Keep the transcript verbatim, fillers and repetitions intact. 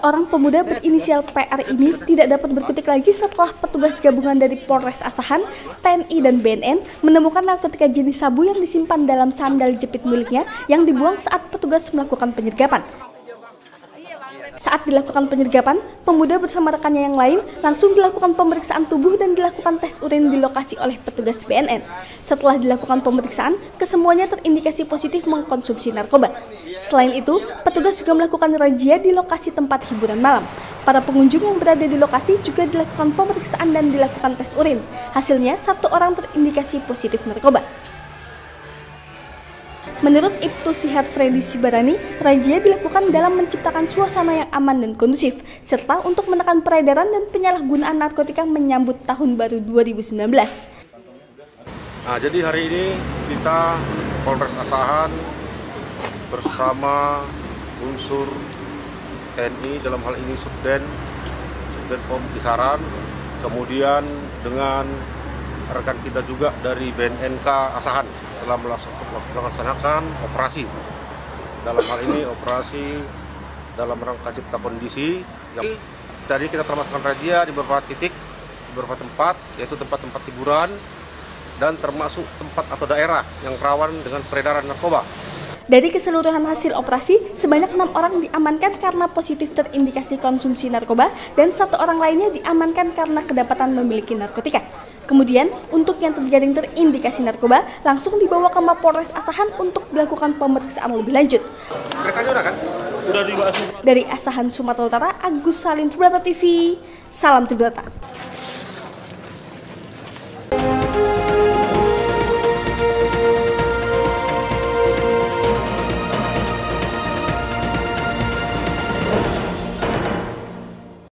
Seorang pemuda berinisial P R ini tidak dapat berkutik lagi setelah petugas gabungan dari Polres Asahan, T N I, dan B N N menemukan narkotika jenis sabu yang disimpan dalam sandal jepit miliknya yang dibuang saat petugas melakukan penyergapan. Saat dilakukan penyergapan, pemuda bersama rekannya yang lain langsung dilakukan pemeriksaan tubuh dan dilakukan tes urin di lokasi oleh petugas B N N. Setelah dilakukan pemeriksaan, kesemuanya terindikasi positif mengkonsumsi narkoba. Selain itu, petugas juga melakukan razia di lokasi tempat hiburan malam. Para pengunjung yang berada di lokasi juga dilakukan pemeriksaan dan dilakukan tes urin. Hasilnya, satu orang terindikasi positif narkoba. Menurut Ibtu Sihat Freddy Sibarani, razia dilakukan dalam menciptakan suasana yang aman dan kondusif, serta untuk menekan peredaran dan penyalahgunaan narkotika menyambut tahun baru dua ribu sembilan belas. Nah, jadi hari ini kita Polres Asahan bersama unsur T N I, dalam hal ini Subden, Subden Pom Kisaran, kemudian dengan rekan kita juga dari B N N K Asahan telah melaksanakan operasi. Dalam hal ini operasi dalam rangka cipta kondisi yang tadi kita termasukkan razia di beberapa titik, di beberapa tempat, yaitu tempat-tempat hiburan dan termasuk tempat atau daerah yang rawan dengan peredaran narkoba. Dari keseluruhan hasil operasi, sebanyak enam orang diamankan karena positif terindikasi konsumsi narkoba dan satu orang lainnya diamankan karena kedapatan memiliki narkotika. Kemudian, untuk yang terjaring terindikasi narkoba, langsung dibawa ke Mapolres Asahan untuk dilakukan pemeriksaan lebih lanjut. Rekannya udah kan? Udah dibahas. Dari Asahan, Sumatera Utara, Agus Salim, Tribrata T V, salam Tribrata.